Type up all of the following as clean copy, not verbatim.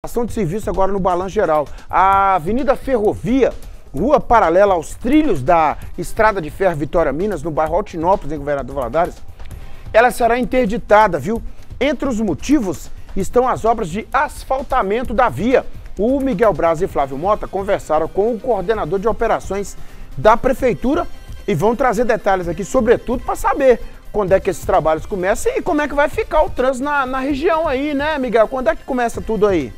Ação de serviço agora no Balanço Geral. A Avenida Ferrovia, rua paralela aos trilhos da Estrada de Ferro Vitória Minas, no bairro Altinópolis, em Governador Valadares, ela será interditada, viu? Entre os motivos estão as obras de asfaltamento da via. O Miguel Braz e Flávio Mota conversaram com o coordenador de operações da Prefeitura e vão trazer detalhes aqui, sobretudo, para saber quando é que esses trabalhos começam e como é que vai ficar o trânsito na região aí, né, Miguel? Quando é que começa tudo aí?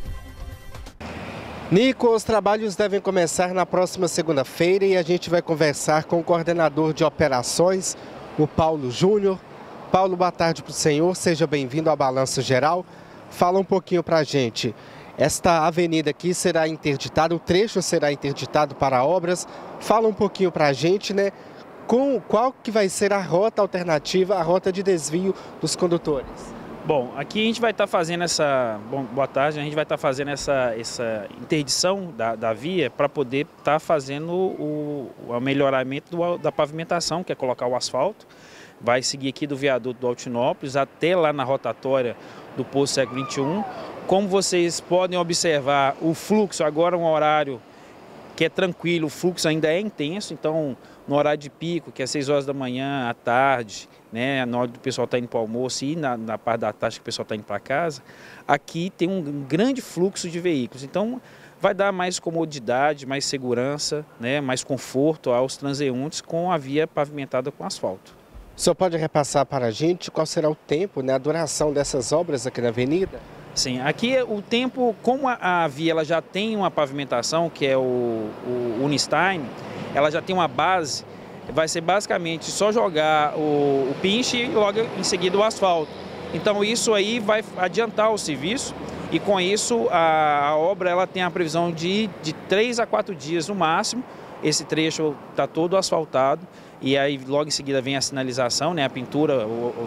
Nico, os trabalhos devem começar na próxima segunda-feira e a gente vai conversar com o coordenador de operações, o Paulo Júnior. Paulo, boa tarde para o senhor, seja bem-vindo ao Balanço Geral. Fala um pouquinho para a gente. Esta avenida aqui será interditada, o trecho será interditado para obras. Fala um pouquinho para a gente, né? Qual que vai ser a rota alternativa, a rota de desvio dos condutores? Bom, aqui a gente vai estar fazendo boa tarde, a gente vai estar fazendo essa interdição da via para poder estar fazendo o melhoramento da pavimentação, que é colocar o asfalto. Vai seguir aqui do viaduto do Altinópolis até lá na rotatória do Posto Século XXI. Como vocês podem observar, o fluxo agora é um horário que é tranquilo, o fluxo ainda é intenso, então no horário de pico, que é 6 horas da manhã, à tarde, né, na hora do pessoal estar indo para o almoço e na parte da tarde que o pessoal está indo para casa, aqui tem um grande fluxo de veículos. Então vai dar mais comodidade, mais segurança, né, mais conforto aos transeuntes com a via pavimentada com asfalto. O senhor pode repassar para a gente qual será o tempo, né, a duração dessas obras aqui na avenida? Sim, aqui o tempo, como a via ela já tem uma pavimentação, que é o Unistein, ela já tem uma base, vai ser basicamente só jogar o pinche e logo em seguida o asfalto. Então isso aí vai adiantar o serviço e com isso a obra ela tem a previsão de 3 a 4 dias no máximo. Esse trecho está todo asfaltado e aí logo em seguida vem a sinalização, né, a pintura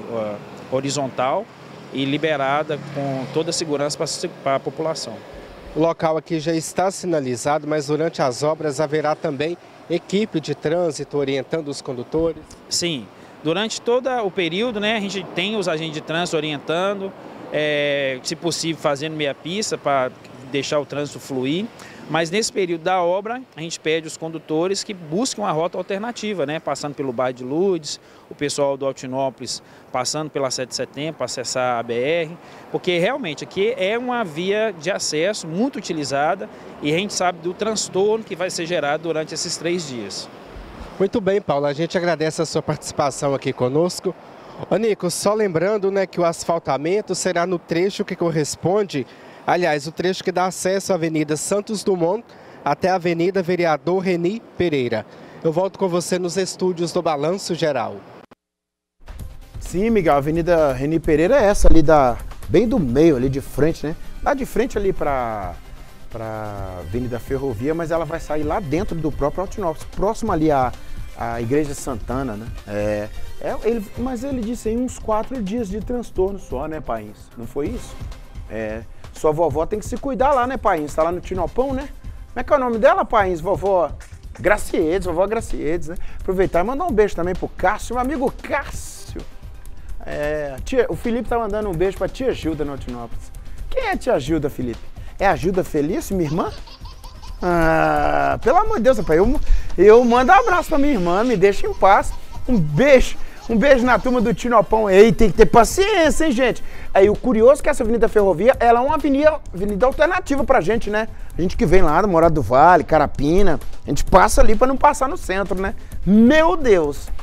horizontal e liberada com toda a segurança para a população. O local aqui já está sinalizado, mas durante as obras haverá também equipe de trânsito orientando os condutores? Sim, durante todo o período, né, a gente tem os agentes de trânsito orientando, se possível fazendo meia pista para deixar o trânsito fluir. Mas nesse período da obra, a gente pede aos condutores que busquem uma rota alternativa, né? Passando pelo bairro de Lourdes, o pessoal do Altinópolis passando pela 7 de setembro para acessar a BR, porque realmente aqui é uma via de acesso muito utilizada e a gente sabe do transtorno que vai ser gerado durante esses 3 dias. Muito bem, Paulo, a gente agradece a sua participação aqui conosco. Ô Nico, só lembrando, né, que o asfaltamento será no trecho que corresponde, aliás, o trecho que dá acesso à Avenida Santos Dumont até a Avenida Vereador Reni Pereira. Eu volto com você nos estúdios do Balanço Geral. Sim, Miguel, a Avenida Reni Pereira é essa ali, bem do meio, ali de frente, né? Lá de frente ali para Avenida Ferrovia, mas ela vai sair lá dentro do próprio Altinópolis, próximo ali à Igreja Santana, né? Mas ele disse aí uns 4 dias de transtorno só, né, País? Não foi isso? Sua vovó tem que se cuidar lá, né, País? Está lá no Tinopão, né? Como é que é o nome dela, País? Vovó Graciedes, vovó Graciedes, né? Aproveitar e mandar um beijo também pro Cássio, meu amigo Cássio. O Felipe tá mandando um beijo pra tia Gilda no Altinópolis. Quem é a tia Gilda, Felipe? É a Gilda Felício, minha irmã? Ah, pelo amor de Deus, rapaz, eu mando um abraço pra minha irmã, me deixa em paz. Um beijo na turma do Tinopão. Ei, tem que ter paciência, hein, gente? Aí o curioso é que essa Avenida Ferrovia, ela é uma avenida alternativa pra gente, né? A gente que vem lá do Morado do Vale, Carapina, a gente passa ali pra não passar no centro, né? Meu Deus!